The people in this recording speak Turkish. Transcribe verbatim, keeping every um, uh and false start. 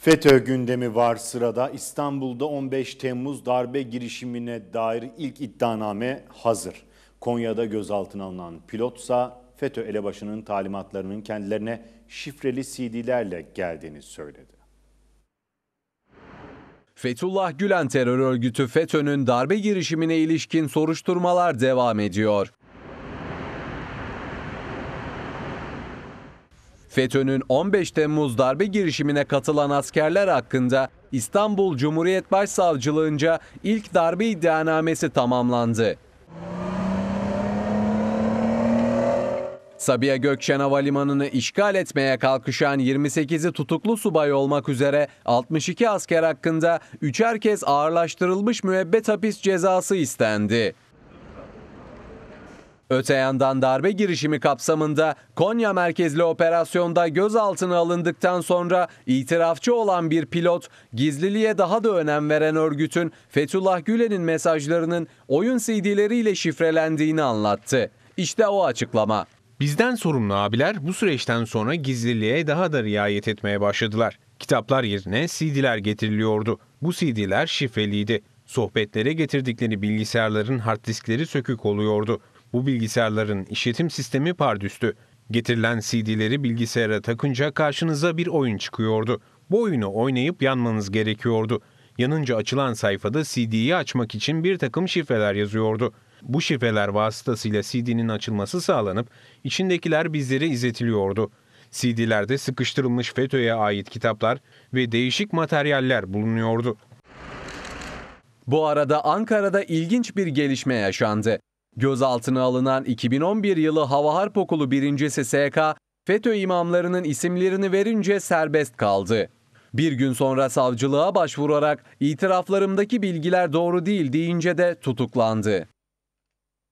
FETÖ gündemi var sırada. İstanbul'da on beş Temmuz darbe girişimine dair ilk iddianame hazır. Konya'da gözaltına alınan pilotsa FETÖ elebaşının talimatlarının kendilerine şifreli C D'lerle geldiğini söyledi. Fethullah Gülen terör örgütü FETÖ'nün darbe girişimine ilişkin soruşturmalar devam ediyor. FETÖ'nün on beş Temmuz darbe girişimine katılan askerler hakkında İstanbul Cumhuriyet Başsavcılığınca ilk darbe iddianamesi tamamlandı. Sabiha Gökçen Havalimanı'nı işgal etmeye kalkışan yirmi sekizi tutuklu subay olmak üzere altmış iki asker hakkında üçer kez ağırlaştırılmış müebbet hapis cezası istendi. Öte yandan darbe girişimi kapsamında Konya merkezli operasyonda gözaltına alındıktan sonra itirafçı olan bir pilot, gizliliğe daha da önem veren örgütün Fethullah Gülen'in mesajlarının oyun C D'leriyle şifrelendiğini anlattı. İşte o açıklama. Bizden sorumlu abiler bu süreçten sonra gizliliğe daha da riayet etmeye başladılar. Kitaplar yerine C D'ler getiriliyordu. Bu C D'ler şifreliydi. Sohbetlere getirdikleri bilgisayarların hard diskleri sökük oluyordu. Bu bilgisayarların işletim sistemi pardüstü. Getirilen C D'leri bilgisayara takınca karşınıza bir oyun çıkıyordu. Bu oyunu oynayıp yanmanız gerekiyordu. Yanınca açılan sayfada C D'yi açmak için bir takım şifreler yazıyordu. Bu şifreler vasıtasıyla C D'nin açılması sağlanıp içindekiler bizlere izletiliyordu. C D'lerde sıkıştırılmış FETÖ'ye ait kitaplar ve değişik materyaller bulunuyordu. Bu arada Ankara'da ilginç bir gelişme yaşandı. Gözaltına alınan iki bin on bir yılı Hava Harp Okulu birincisi S K, FETÖ imamlarının isimlerini verince serbest kaldı. Bir gün sonra savcılığa başvurarak itiraflarımdaki bilgiler doğru değil deyince de tutuklandı.